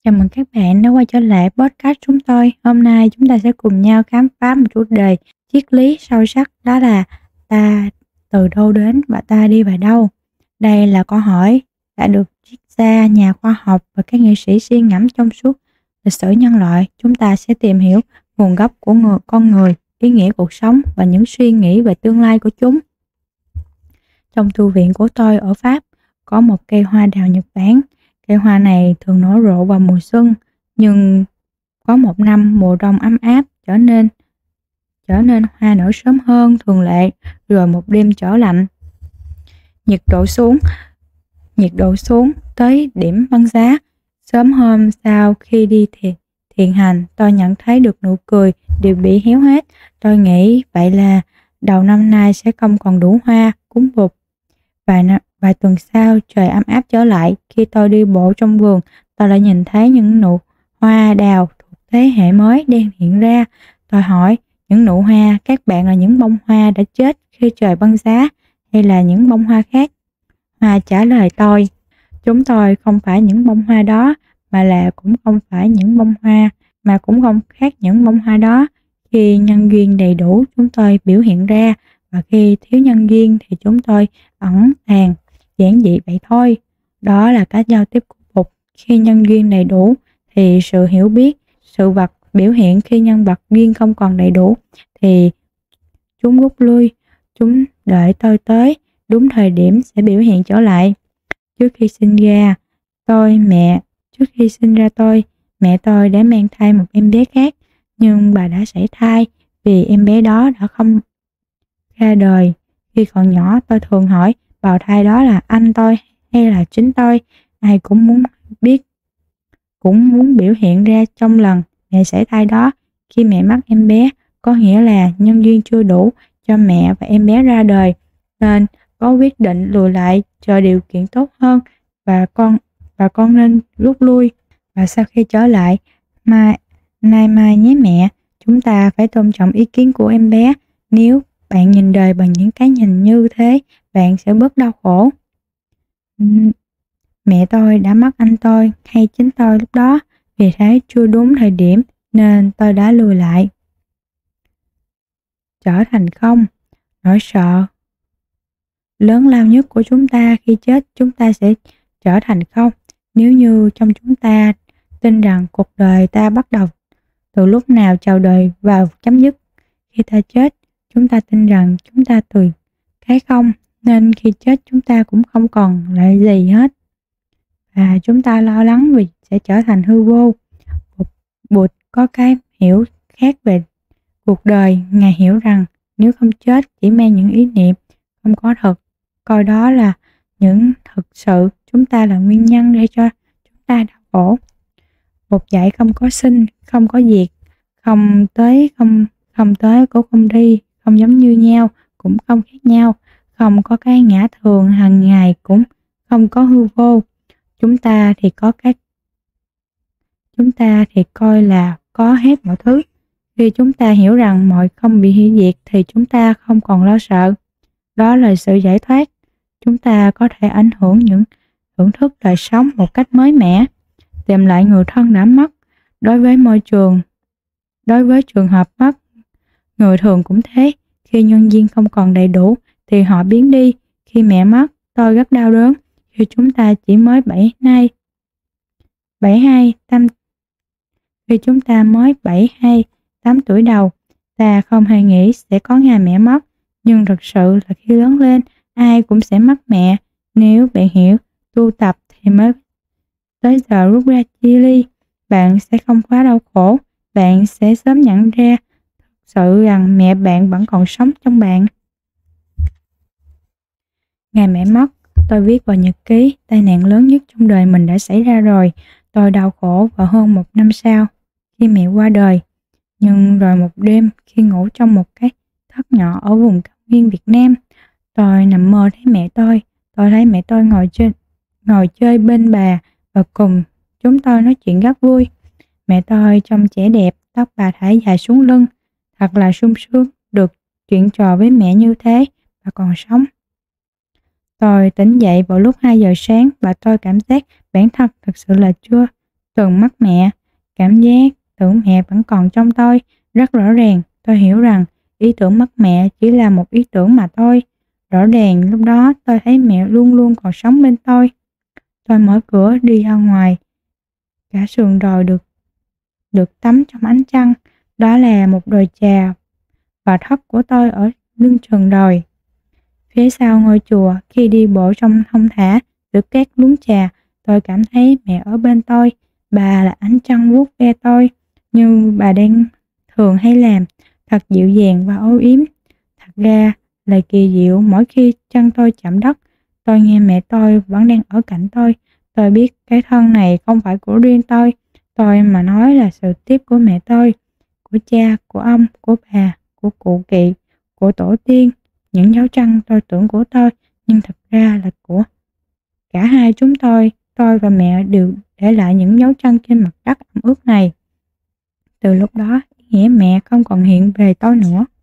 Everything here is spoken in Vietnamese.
Chào mừng các bạn đã quay trở lại podcast chúng tôi. Hôm nay chúng ta sẽ cùng nhau khám phá một chủ đề triết lý sâu sắc, đó là ta từ đâu đến và ta đi về đâu. Đây là câu hỏi đã được triết gia, nhà khoa học và các nghệ sĩ suy ngẫm trong suốt lịch sử nhân loại. Chúng ta sẽ tìm hiểu nguồn gốc của con người, ý nghĩa cuộc sống và những suy nghĩ về tương lai của chúng. Trong tu viện của tôi ở Pháp có một cây hoa đào Nhật Bản. Cây hoa này thường nở rộ vào mùa xuân, nhưng có một năm mùa đông ấm áp trở nên hoa nở sớm hơn thường lệ, rồi một đêm trở lạnh. Nhiệt độ xuống nhiệt độ xuống tới điểm băng giá. Sớm hôm sau khi đi thiền hành, tôi nhận thấy được nụ cười đều bị héo hết. Tôi nghĩ vậy là đầu năm nay sẽ không còn đủ hoa cúng Bụt. Vài tuần sau, trời ấm áp trở lại. Khi tôi đi bộ trong vườn, tôi đã nhìn thấy những nụ hoa đào thuộc thế hệ mới đang hiện ra. Tôi hỏi, những nụ hoa các bạn là những bông hoa đã chết khi trời băng giá hay là những bông hoa khác? Hoa trả lời tôi, chúng tôi không phải những bông hoa đó, cũng không khác những bông hoa đó. Khi nhân duyên đầy đủ, chúng tôi biểu hiện ra, và khi thiếu nhân duyên thì chúng tôi ẩn tàng, giản dị vậy thôi. Đó là cách giao tiếp của Bụt. Khi nhân duyên đầy đủ thì sự hiểu biết, sự vật biểu hiện. Khi nhân vật duyên không còn đầy đủ thì chúng rút lui. Chúng đợi tôi tới đúng thời điểm sẽ biểu hiện trở lại. Trước khi sinh ra tôi, mẹ tôi đã mang thai một em bé khác, nhưng bà đã sảy thai vì em bé đó đã không ra đời. Khi còn nhỏ, tôi thường hỏi bào thai đó là anh tôi hay là chính tôi. Ai cũng muốn biết, cũng muốn biểu hiện ra trong lần mẹ sảy thai đó. Khi mẹ mất em bé, có nghĩa là nhân duyên chưa đủ cho mẹ và em bé ra đời, nên có quyết định lùi lại chờ điều kiện tốt hơn, và con nên rút lui. Và sau khi trở lại, nay mai nhé mẹ, chúng ta phải tôn trọng ý kiến của em bé. Nếu bạn nhìn đời bằng những cái nhìn như thế, bạn sẽ bớt đau khổ. Mẹ tôi đã mất anh tôi hay chính tôi lúc đó, vì thế chưa đúng thời điểm nên tôi đã lùi lại. Trở thành không. Nỗi sợ lớn lao nhất của chúng ta khi chết, chúng ta sẽ trở thành không. Nếu như trong chúng ta tin rằng cuộc đời ta bắt đầu từ lúc nào chào đời và chấm dứt khi ta chết, chúng ta tin rằng chúng ta từ cái không, nên khi chết chúng ta cũng không còn lại gì hết, và chúng ta lo lắng vì sẽ trở thành hư vô. Bụt có cái hiểu khác về cuộc đời. Ngài hiểu rằng nếu không chết chỉ mang những ý niệm không có thật, coi đó là những thực sự, chúng ta là nguyên nhân để cho chúng ta đau khổ. Bụt dạy không có sinh, không có diệt, không tới cũng không đi, không giống như nhau cũng không khác nhau, không có cái ngã thường hàng ngày, cũng không có hư vô. Chúng ta thì coi là có hết mọi thứ. Khi chúng ta hiểu rằng mọi không bị hủy diệt thì chúng ta không còn lo sợ. Đó là sự giải thoát. Chúng ta có thể thưởng thức đời sống một cách mới mẻ, tìm lại người thân đã mất. Đối với trường hợp mất người thường cũng thế. Khi nhân duyên không còn đầy đủ thì họ biến đi. Khi mẹ mất, tôi rất đau đớn. Khi chúng ta chỉ mới 8 tuổi đầu, ta không hề nghĩ sẽ có ngày mẹ mất. Nhưng thực sự là khi lớn lên, ai cũng sẽ mất mẹ. Nếu bạn hiểu, tu tập thì mới tới giờ rút ra chia ly, bạn sẽ không quá đau khổ. Bạn sẽ sớm nhận ra thực sự rằng mẹ bạn vẫn còn sống trong bạn. Ngày mẹ mất, tôi viết vào nhật ký, tai nạn lớn nhất trong đời mình đã xảy ra rồi. Tôi đau khổ và hơn 1 năm sau, khi mẹ qua đời. Nhưng rồi một đêm, khi ngủ trong một cái thất nhỏ ở vùng cao nguyên Việt Nam, tôi nằm mơ thấy mẹ tôi. Tôi thấy mẹ tôi ngồi chơi bên bà và cùng chúng tôi nói chuyện rất vui. Mẹ tôi trông trẻ đẹp, tóc bà thả dài xuống lưng. Thật là sung sướng được chuyện trò với mẹ như thế và còn sống. Tôi tỉnh dậy vào lúc 2 giờ sáng và tôi cảm giác bản thân thực sự là chưa Từng mắt mẹ, cảm giác tưởng mẹ vẫn còn trong tôi rất rõ ràng. Tôi hiểu rằng ý tưởng mất mẹ chỉ là một ý tưởng mà thôi. Rõ ràng lúc đó tôi thấy mẹ luôn luôn còn sống bên tôi. Tôi mở cửa đi ra ngoài. Cả sườn đồi được tắm trong ánh trăng. Đó là một đồi trà và thấp của tôi ở lưng chừng đồi. Phía sau ngôi chùa, khi đi bộ trong thong thả giữa các luống trà, tôi cảm thấy mẹ ở bên tôi. Bà là ánh trăng vuốt ve tôi như bà đang thường hay làm, thật dịu dàng và âu yếm. Thật ra là kỳ diệu, mỗi khi chân tôi chạm đất, tôi nghe mẹ tôi vẫn đang ở cạnh tôi. Tôi biết cái thân này không phải của riêng tôi mà nói là sự tiếp của mẹ tôi, của cha, của ông, của bà, của cụ kỵ, của tổ tiên. Những dấu chân tôi tưởng của tôi, nhưng thật ra là của cả hai chúng tôi và mẹ đều để lại những dấu chân trên mặt đất ẩm ướt này. Từ lúc đó, ý nghĩa mẹ không còn hiện về tôi nữa.